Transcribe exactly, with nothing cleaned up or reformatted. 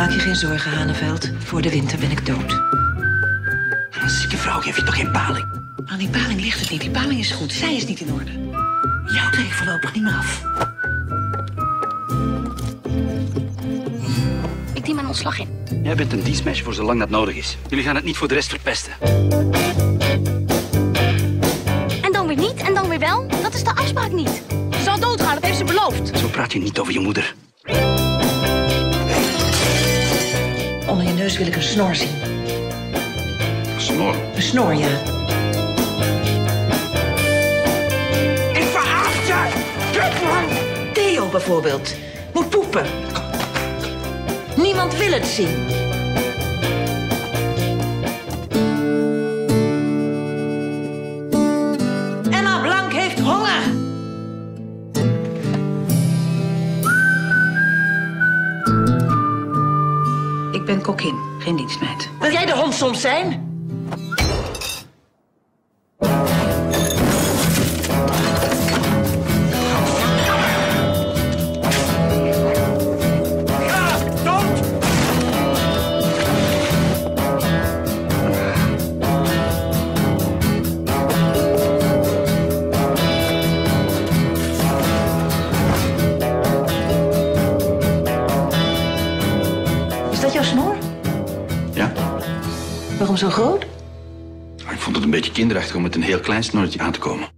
Maak je geen zorgen, Haneveld. Voor de winter ben ik dood. Een zieke vrouw geef je toch geen paling? Aan die paling ligt het niet. Die paling is goed. Zij is niet in orde. Jou trek ik voorlopig niet meer af. Ik neem mijn ontslag in. Jij bent een dienstmeisje voor zolang dat nodig is. Jullie gaan het niet voor de rest verpesten. En dan weer niet, en dan weer wel. Dat is de afspraak niet. Ze zal doodgaan, dat heeft ze beloofd. Zo praat je niet over je moeder. Onder je neus wil ik een snor zien. Snor. Een snor, ja. Ik veracht je! Kutman! Theo bijvoorbeeld. Moet poepen. Niemand wil het zien. Emma Blank heeft honger. Ik ben kokkin, geen dienstmeid. Wil jij de hond soms zijn? Is dat jouw snor? Ja? Waarom zo groot? Ik vond het een beetje kinderachtig om met een heel klein snorretje aan te komen.